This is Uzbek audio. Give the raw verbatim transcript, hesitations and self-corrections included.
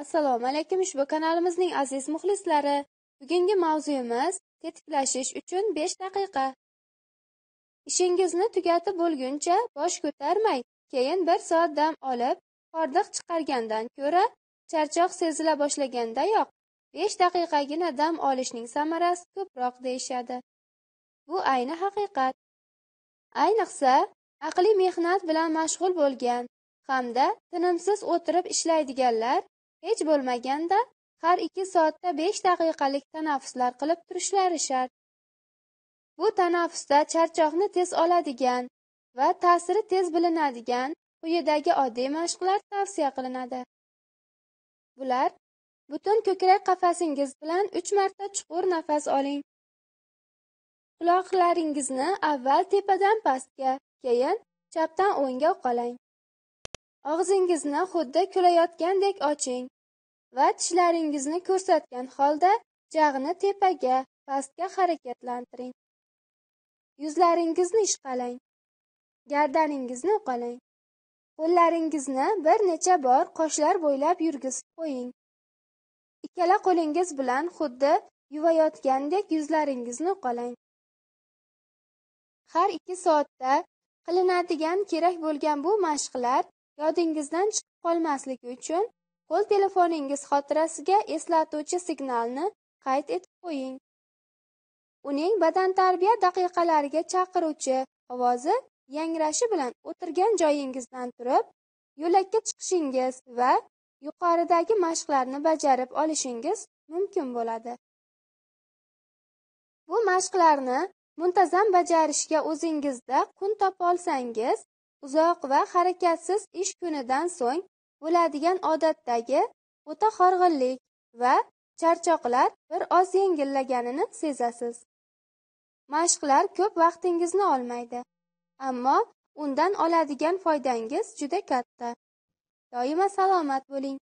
Assalomu alaykum, ushbu kanalimizning aziz muxlislari. Bugungi mavzuyimiz tetiklashish uchun besh daqiqa. Ishingizni tugatib bo'lguncha bosh ko'tarmay, keyin bir soat dam olib, hordiq chiqargandan ko'ra, charchoq sezila boshlagandayoq besh daqiqagina dam olishning samarasi ko'proq deyishadi. Bu ayni haqiqat. Ayniqsa, aqliy mehnat bilan mashg'ul bo'lgan hamda tinimsiz o'tirib ishlaydiganlar hech bo'lmaganda har ikki soatda besh daqiqalik tanaffuslar qilib turishlari shart. Bu tanaffusda charchoqni tez oladigan va ta'siri tez bilinadigan quyidagi oddiy mashqlar tavsiya qilinadi. Bular: butun ko'krak qafasingiz bilan uch marta chuqur nafas oling. Quloqlaringizni avval tepadan pastga, keyin chapdan o'ngga uqalang. Og'zingizni xuddi kulayotgandek oching va tishlaringizni ko'rsatgan holda jag'ni tepaga, pastga harakatlantiring. Yuzlaringizni ishqalang. Gardaningizni uqalang. Qo'llaringizni bir necha bor qoshlar bo'ylab yurgizib qo'ying. Ikkala qo'lingiz bilan xuddi yuvayotgandek yuzlaringizni uqalang. Har ikki soatda qilinadigan kerak bo'lgan bu mashqlar yodingizdan chiqib qolmasligi uchun qo'l telefoningiz xotirasiga eslatuvchi signalni qayd etib qo'ying. Uning badantarbiya daqiqalariga chaqiruvchi ovozi yangrashi bilan o'tirgan joyingizdan turib, yo'lakka chiqishingiz va yuqoridagi mashqlarni bajarib olishingiz mumkin bo'ladi. Bu mashqlarni muntazam bajarishga o'zingizda kun topa olsangiz, uzoq va harakatsiz ish kunidan so'ng bo'ladigan odatdagi o'ta horg'inlik va charchoqlar bir oz yengillaganini sezasiz. Mashqlar ko'p vaqtingizni olmaydi, ammo undan oladigan foydangiz juda katta. Doimo salomat bo'ling.